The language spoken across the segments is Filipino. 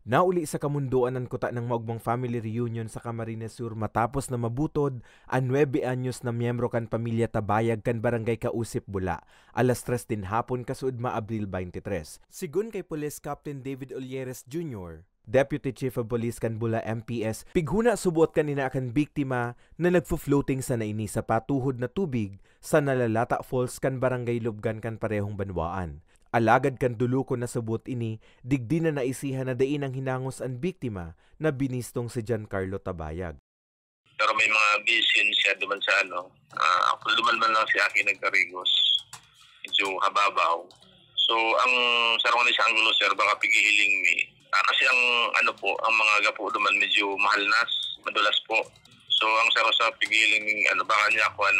Nauli sa kamunduan ng kuta ng maugmang family reunion sa Camarines Sur matapos na mabutod ang 9 anyos na miyembro kan pamilya Tabayag kan barangay Kausip Bula. Alas 3 din hapon kasuod Abril 23. Sigun kay Police Captain David Olieres Jr., Deputy Chief of Police kan Bula MPS, pighuna subuot kanina kan biktima na nagfo-floating sa naini sa patuhod na tubig sa Nalalata Falls kan barangay Lubgan kan parehong banwaan. Alagad kan duluko na subot ini, digdi na naisihan na dain ang hinangos ang biktima na binistong si Giancarlo Tabayag. Pero may mga bisin siya duman sa ako duman man lang si Aki nagkarigos. Medyo hababaw. So ang sarong ni sa anggulo sir, baka pigihiling mi. Kasi ang ang mga gapo duman medyo mahal nas, madulas po. So ang saro sa pigihiling mi baka niya ako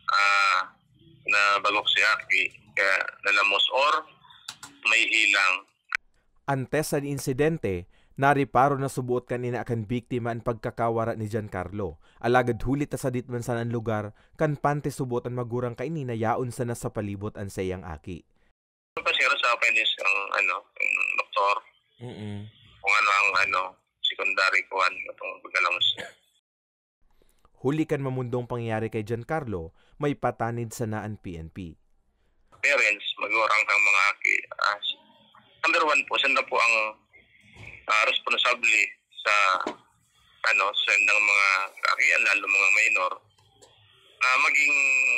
na bagok si Aki kaya nalamos or may hilang. Antes sa insidente, nariparo na subuot kanina kan biktima ang pagkakawara ni Giancarlo. Alagad hulit sa ditman sa ang lugar, kan pante subuot ang magurang kaini na yaon sa nasa palibot ang sayang Aki. Pasero sa penis ang doktor. Kung ang secondary kuan itong pagkalamos niya. Huli kan mamundong pangyayari kay Giancarlo, may patanid sa naan PNP. Parents, magurang kang mga Aki. Number 1 po, sanda po ang responsable sa sendang mga kaakian, lalo mga minor, na maging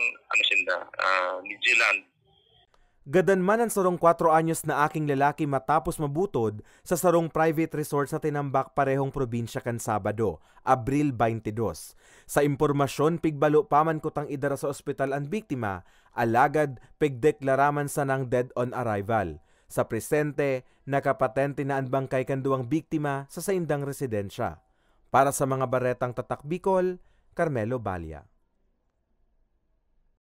vigilant. Gadan man ang sarong 4 anyos na aking lalaki matapos mabutod sa sarong private resort sa Tinambak parehong probinsya kan Sabado, Abril 22. Sa impormasyon, pigbalo paman kutang idara sa ospital ang biktima, alagad pigdeklaraman sa nang dead on arrival. Sa presente, nakapatente na ang bangkay kan duwang biktima sa saindang residensya. Para sa mga baretang tatak Bicol, Carmelo Balia.